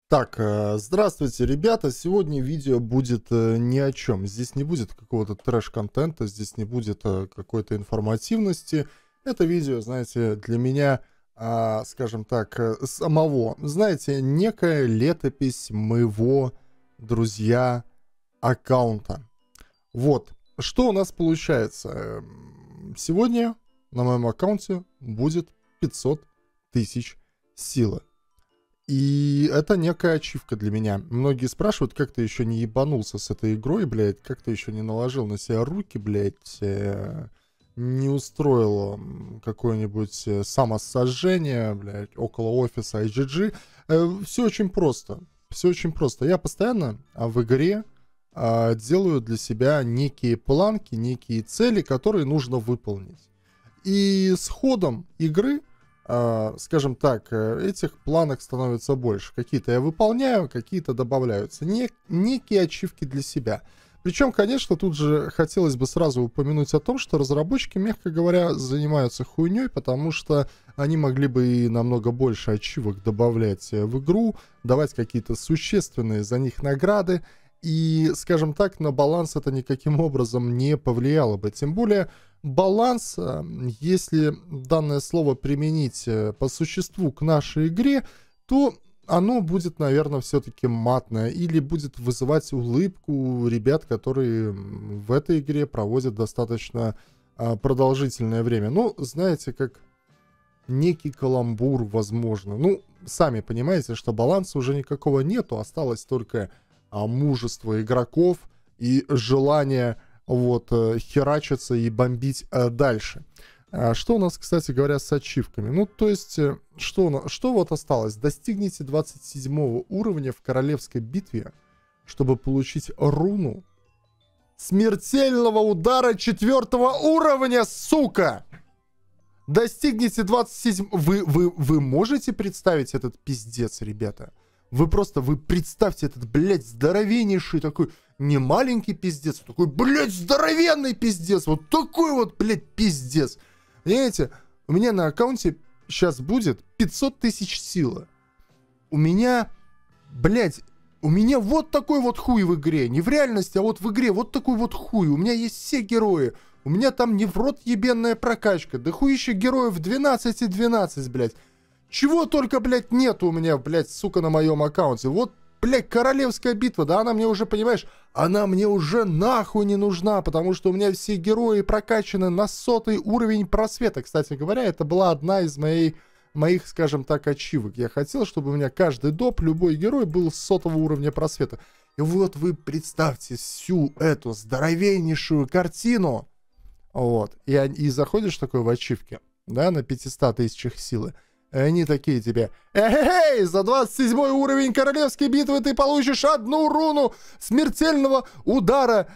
Так, здравствуйте, ребята. Сегодня видео будет ни о чем. Здесь не будет какого-то трэш-контента, здесь не будет какой-то информативности. Это видео, знаете, для меня, скажем так, самого, знаете, некая летопись моего, друзья, аккаунта. Вот, что у нас получается? Сегодня на моем аккаунте будет 500 тысяч силы. И это некая ачивка для меня. Многие спрашивают, как ты еще не ебанулся с этой игрой, блядь, как ты еще не наложил на себя руки, блядь, не устроил какое-нибудь самосожжение, блядь, около офиса IGG. Все очень просто. Все очень просто. Я постоянно в игре делаю для себя некие планки, некие цели, которые нужно выполнить. И с ходом игры, скажем так, этих планок становится больше. Какие-то я выполняю, какие-то добавляются. Некие ачивки для себя. Причем, конечно, тут же хотелось бы сразу упомянуть о том, что разработчики, мягко говоря, занимаются хуйней, потому что они могли бы и намного больше ачивок добавлять в игру, давать какие-то существенные за них награды. И, скажем так, на баланс это никаким образом не повлияло бы. Тем более, баланс, если данное слово применить по существу к нашей игре, то оно будет, наверное, все-таки матное или будет вызывать улыбку ребят, которые в этой игре проводят достаточно продолжительное время. Ну, знаете, как некий каламбур, возможно. Ну, сами понимаете, что баланса уже никакого нету, осталось только мужество игроков и желание вот херачиться и бомбить дальше. Что у нас, кстати говоря, с ачивками? Ну, то есть, что вот осталось? Достигните 27 уровня в королевской битве, чтобы получить руну смертельного удара 4 уровня, сука! Достигните 27... Вы можете представить этот пиздец, ребята? Вы представьте этот, блядь, здоровеннейший такой, не маленький пиздец, такой, блядь, здоровенный пиздец, вот такой вот, блядь, пиздец. Понимаете, у меня на аккаунте сейчас будет 500 тысяч силы. У меня, блядь, у меня вот такой вот хуй в игре, не в реальности, а вот в игре вот такой вот хуй. У меня есть все герои, у меня там не в рот ебенная прокачка, да хуище героев 12 и 12, блядь. Чего только, блядь, нету у меня, блядь, сука, на моем аккаунте. Вот, блядь, королевская битва, да, она мне уже, понимаешь, она мне уже нахуй не нужна, потому что у меня все герои прокачаны на 100-й уровень просвета. Кстати говоря, это была одна из моих, скажем так, ачивок. Я хотел, чтобы у меня каждый доп, любой герой был с 100-го уровня просвета. И вот вы представьте всю эту здоровеннейшую картину. Вот. И заходишь такой в ачивке, да, на 500 тысячах силы. И они такие тебе: эй, за 27 уровень королевской битвы ты получишь одну руну смертельного удара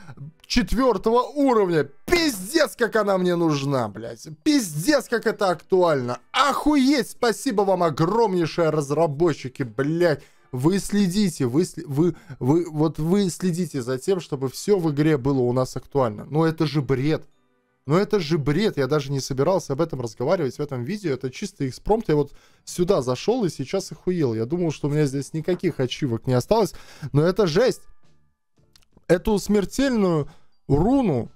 4 уровня. Пиздец, как она мне нужна, блядь. Пиздец, как это актуально. Охуеть, спасибо вам огромнейшие разработчики, блядь. Вы следите, вы следите за тем, чтобы все в игре было у нас актуально. Но это же бред. Но это же бред, я даже не собирался об этом разговаривать в этом видео, это чисто экспромт, я вот сюда зашел и сейчас охуел. Я думал, что у меня здесь никаких ачивок не осталось, но это жесть. Эту смертельную руну,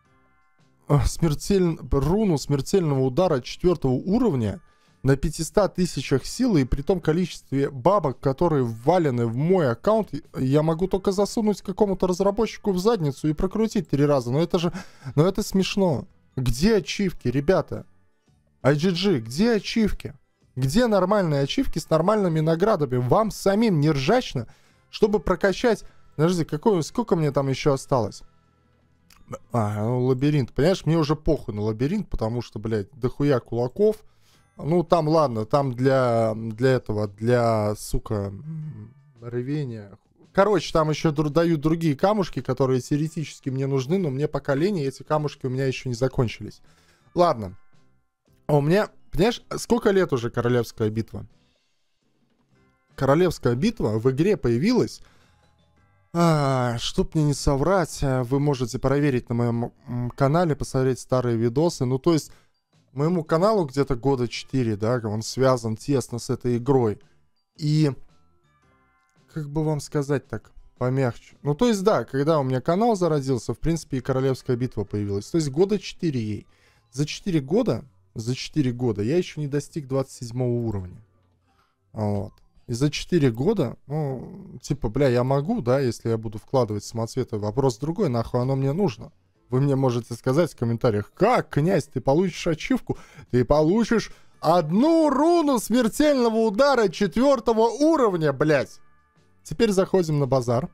руну смертельного удара 4 уровня на 500 тысячах силы и при том количестве бабок, которые ввалены в мой аккаунт, я могу только засунуть какому-то разработчику в задницу и прокрутить 3 раза. Но это смешно. Где ачивки, ребята? IGG, где ачивки? Где нормальные ачивки с нормальными наградами? Вам самим не ржачно, чтобы прокачать... Подожди, сколько мне там еще осталось? Ну, лабиринт. Понимаешь, мне уже похуй на лабиринт, потому что, блядь, дохуя кулаков. Ну, там, ладно, там для этого, сука, рвения. Короче, там еще дают другие камушки, которые теоретически мне нужны, но мне пока лень, и эти камушки у меня еще не закончились. Ладно. А у меня, понимаешь, сколько лет уже королевская битва? Королевская битва в игре появилась. Чтоб мне не соврать, вы можете проверить на моем канале, посмотреть старые видосы. Ну, то есть... Моему каналу где-то года 4, да, он связан тесно с этой игрой. И как бы вам сказать так, помягче. Ну, то есть, да, когда у меня канал зародился, в принципе, и Королевская битва появилась. То есть, года 4 ей. За 4 года я еще не достиг 27 уровня. Вот. И за 4 года, ну, типа, бля, я могу, да, если я буду вкладывать самоцветы. Вопрос другой, нахуй оно мне нужно. Вы мне можете сказать в комментариях, как, князь, ты получишь ачивку? Ты получишь одну руну смертельного удара 4-го уровня, блядь. Теперь заходим на базар.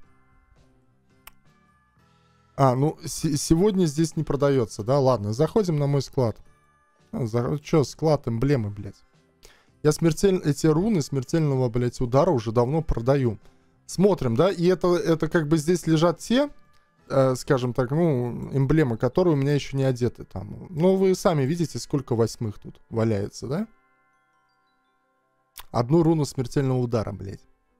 А, ну, сегодня здесь не продается, да? Ладно, заходим на мой склад. Чё, склад эмблемы, блядь. Я эти руны смертельного, блядь, удара уже давно продаю. Смотрим, да? И это как бы здесь лежат те, скажем так, ну, эмблемы, которые у меня еще не одеты там. Ну, вы сами видите, сколько 8-х тут валяется, да? Одну руну смертельного удара, блядь.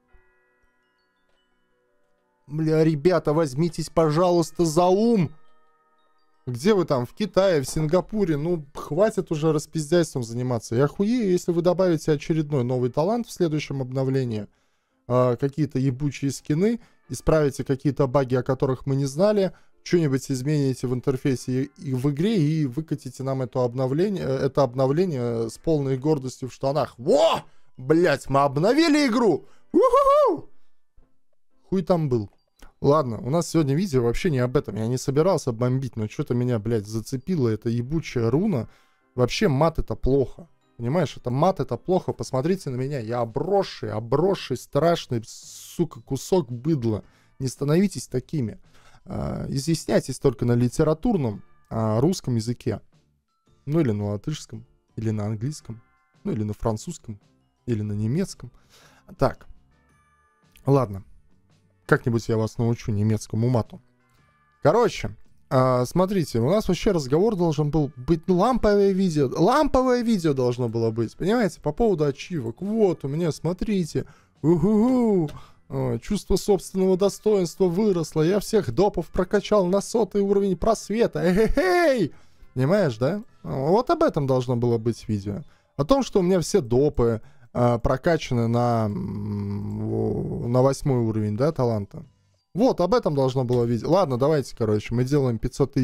Бля, ребята, возьмитесь, пожалуйста, за ум. Где вы там? В Китае, в Сингапуре? Ну, хватит уже распиздяйством заниматься. Я охуею, если вы добавите очередной новый талант в следующем обновлении. Какие-то ебучие скины. Исправите какие-то баги, о которых мы не знали. Что-нибудь измените в интерфейсе и в игре. И выкатите нам это обновление с полной гордостью в штанах. Во! Блять, мы обновили игру! У-ху-ху! Хуй там был. Ладно, у нас сегодня видео вообще не об этом. Я не собирался бомбить, но что-то меня, блядь, зацепило. Это ебучая руна. Вообще мат это плохо. Понимаешь, это мат это плохо. Посмотрите на меня. Я обросший, страшный, сука, кусок быдла. Не становитесь такими. Изъясняйтесь только на литературном русском языке. Ну или на латышском, или на английском, ну или на французском, или на немецком. Так, ладно. Как-нибудь я вас научу немецкому мату. Короче, смотрите, у нас вообще разговор должен был быть, ну, ламповое видео должно было быть, понимаете, по поводу ачивок. Вот, у меня, смотрите, чувство собственного достоинства выросло, я всех допов прокачал на 100-й уровень просвета, эй! Понимаешь, да? Вот об этом должно было быть видео. О том, что у меня все допы прокачаны на 8-й уровень, да, таланта. Вот, об этом должно было видеть. Ладно, давайте, короче, мы делаем 500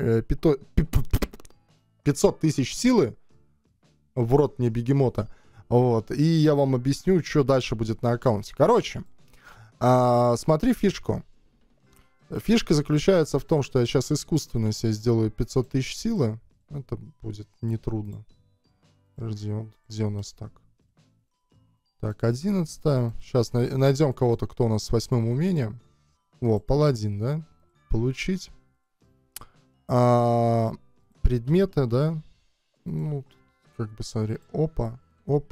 тысяч силы. В рот мне бегемота. Вот, и я вам объясню, что дальше будет на аккаунте. Короче, смотри фишку. Фишка заключается в том, что я сейчас искусственно себе сделаю 500 тысяч силы. Это будет нетрудно. Где у нас так? Так, 11. Сейчас найдем кого-то, кто у нас с 8-м умением. Во, паладин, да? Получить. Предметы, да? Ну, как бы, смотри. Опа. Оп.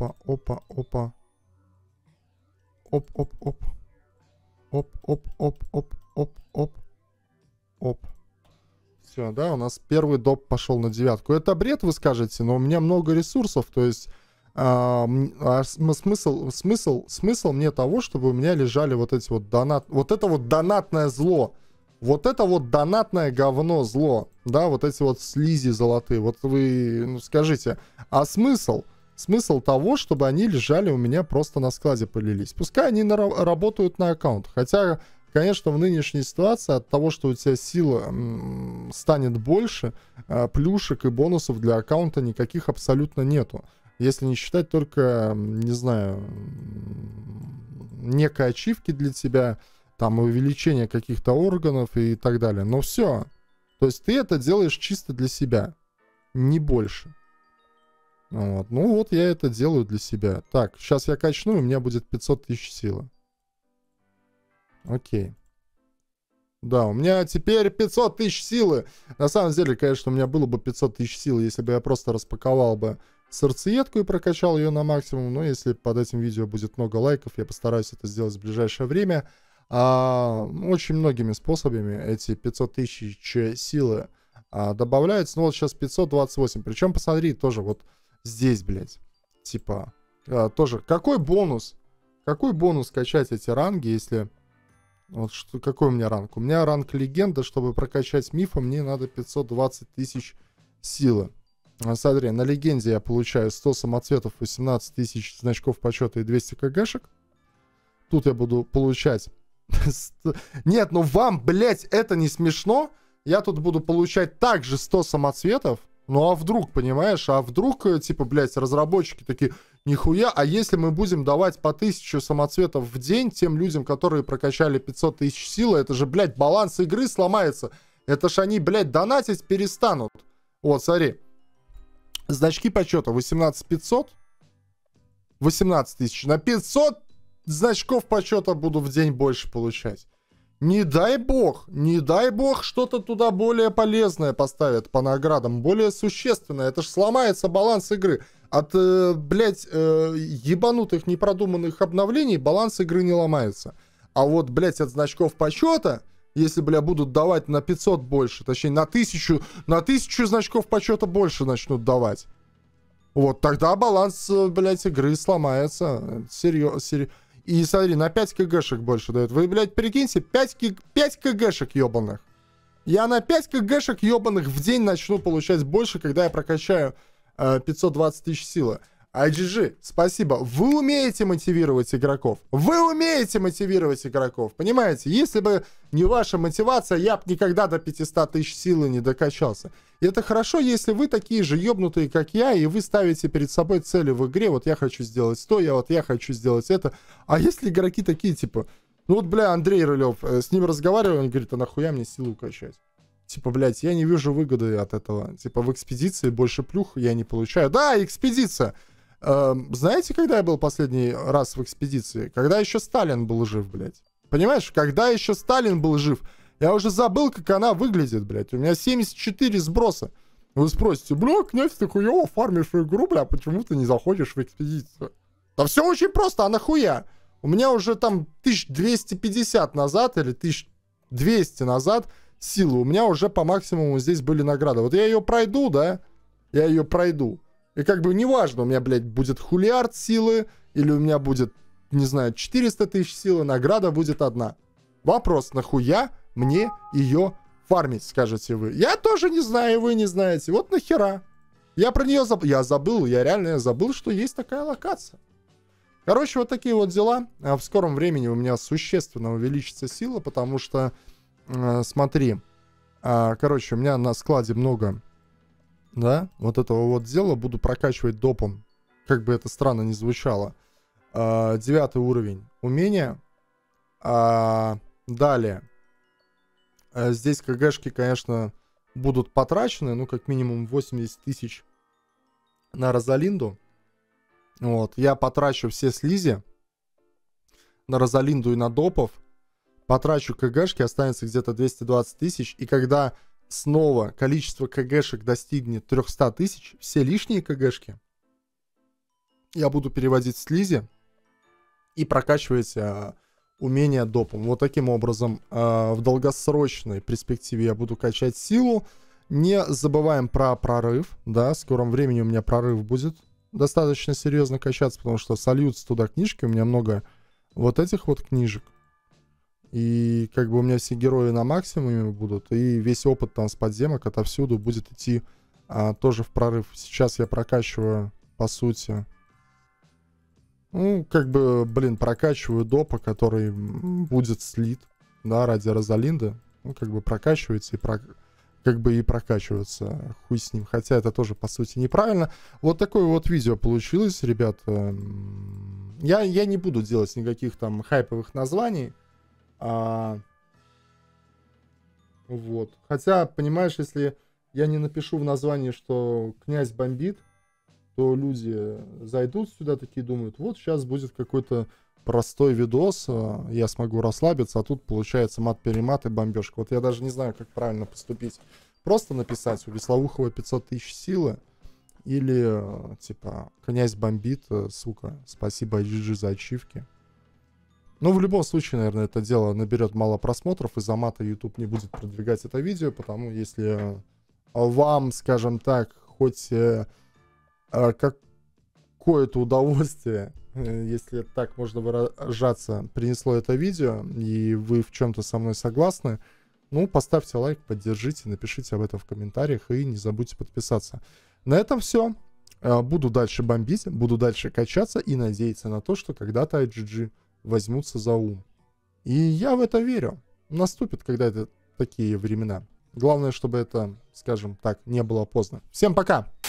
Все, да, у нас первый доп пошел на 9. Это бред, вы скажете, но у меня много ресурсов, то есть смысл мне того, чтобы у меня лежали вот эти вот вот это вот донатное зло, вот это вот донатное говно зло, да, вот эти вот слизи золотые, вот вы скажите, а смысл того, чтобы они лежали у меня просто на складе пылились, пускай они работают на аккаунт, хотя, конечно, в нынешней ситуации от того, что у тебя сила станет больше, плюшек и бонусов для аккаунта никаких абсолютно нету. Если не считать только, не знаю, некой ачивки для тебя, там увеличение каких-то органов и так далее. Но все. То есть ты это делаешь чисто для себя. Не больше. Вот. Ну вот я это делаю для себя. Так, сейчас я качну, и у меня будет 500 тысяч силы. Окей. Да, у меня теперь 500 тысяч силы. На самом деле, конечно, у меня было бы 500 тысяч силы, если бы я просто распаковал бы сердцеедку и прокачал ее на максимум. Но если под этим видео будет много лайков, я постараюсь это сделать в ближайшее время. Очень многими способами эти 500 тысяч силы добавляются. Ну вот сейчас 528. Причем, посмотри, тоже вот здесь, блядь. Типа, тоже. Какой бонус? Какой бонус качать эти ранги, если... Вот что, какой у меня ранг? У меня ранг легенда. Чтобы прокачать мифа, мне надо 520 тысяч силы. Смотри, на легенде я получаю 100 самоцветов, 18 тысяч значков почета и 200 кгшек. Тут я буду получать... Нет, ну вам, блядь, это не смешно? Я тут буду получать также 100 самоцветов. Ну а вдруг, понимаешь? А вдруг, типа, блядь, разработчики такие, нихуя, а если мы будем давать по 1000 самоцветов в день тем людям, которые прокачали 500 тысяч силы, это же, блядь, баланс игры сломается. Это ж они, блядь, донатить перестанут. Вот, смотри. Значки почета 18500. 18 тысяч. На 500 значков почета буду в день больше получать. Не дай бог, что-то туда более полезное поставят по наградам, более существенное. Это ж сломается баланс игры. От, блядь, ебанутых непродуманных обновлений баланс игры не ломается. А вот, блядь, от значков почета, если, бля, будут давать на 500 больше, точнее, на 1000 значков почета больше начнут давать. Вот, тогда баланс, блядь, игры сломается. Серьезно. И смотри, на 5 кгшек больше дают. Вы, блядь, прикиньте, 5 кгшек ебаных. Я на 5 кгшек ебаных в день начну получать больше, когда я прокачаю 520 тысяч силы. IGG, спасибо. Вы умеете мотивировать игроков. Понимаете? Если бы не ваша мотивация, я бы никогда до 500 тысяч силы не докачался. И это хорошо, если вы такие же ебнутые, как я, и вы ставите перед собой цели в игре. Вот я хочу сделать то, я хочу сделать это. А если игроки такие, типа, ну вот, бля, Андрей Рылев, с ним разговариваю, он говорит, а нахуя мне силу качать? Типа, блядь, я не вижу выгоды от этого. Типа, в экспедиции больше плюх я не получаю. Да, экспедиция. Знаете, когда я был последний раз в экспедиции? Когда еще Сталин был жив, блядь. Понимаешь, когда еще Сталин был жив? Я уже забыл, как она выглядит, блядь. У меня 74 сброса. Вы спросите, бля, князь, ты хуёво фармишь игру, бля, почему ты не заходишь в экспедицию? Да все очень просто, а нахуя? У меня уже там 1250 назад или 1200 назад силы. У меня уже по максимуму здесь были награды. Вот я ее пройду, да? Я ее пройду. И как бы неважно, у меня, блядь, будет хулиард силы, или у меня будет, не знаю, 400 тысяч силы, награда будет одна. Вопрос, нахуя мне ее фармить, скажете вы? Я тоже не знаю, и вы не знаете. Вот нахера. Я про нее забыл. Я реально забыл, что есть такая локация. Короче, вот такие вот дела. В скором времени у меня существенно увеличится сила, потому что, смотри, короче, у меня на складе много... Да, вот этого вот дела буду прокачивать допом. Как бы это странно ни звучало. 9 уровень умения. Далее. Здесь КГшки, конечно, будут потрачены. Ну, как минимум 80 тысяч на Розалинду. Вот. Я потрачу все слизи на Розалинду и на допов. Потрачу КГшки, останется где-то 220 тысяч. И когда... снова количество КГшек достигнет 300 тысяч, все лишние КГшки я буду переводить в слизи и прокачивать умения допом. Вот таким образом в долгосрочной перспективе я буду качать силу. Не забываем про прорыв. Да, в скором времени у меня прорыв будет достаточно серьезно качаться, потому что сольются туда книжки. У меня много вот этих вот книжек. И как бы у меня все герои на максимуме будут, и весь опыт там с подземок отовсюду будет идти тоже в прорыв. Сейчас я прокачиваю, по сути, ну, как бы, блин, прокачиваю допа, который будет слит, да, ради Розалинды. Ну, как бы прокачивается и как бы и прокачивается, хуй с ним. Хотя это тоже, по сути, неправильно. Вот такое вот видео получилось, ребят. Я не буду делать никаких там хайповых названий. Вот. Хотя, понимаешь, если я не напишу в названии, что князь бомбит, то люди зайдут сюда, такие думают, вот сейчас будет какой-то простой видос, я смогу расслабиться, а тут получается мат-перемат и бомбежка. Вот я даже не знаю, как правильно поступить. Просто написать у Веслоухова 500 тысяч силы или типа князь бомбит, сука, спасибо IGG за ачивки. Ну, в любом случае, наверное, это дело наберет мало просмотров, из-за мата YouTube не будет продвигать это видео, потому если вам, скажем так, хоть какое-то удовольствие, если так можно выражаться, принесло это видео, и вы в чем-то со мной согласны, ну, поставьте лайк, поддержите, напишите об этом в комментариях и не забудьте подписаться. На этом все. Буду дальше бомбить, буду дальше качаться и надеяться на то, что когда-то IGG возьмутся за ум. И я в это верю. Наступит когда-то такие времена. Главное, чтобы это, скажем так, не было поздно. Всем пока!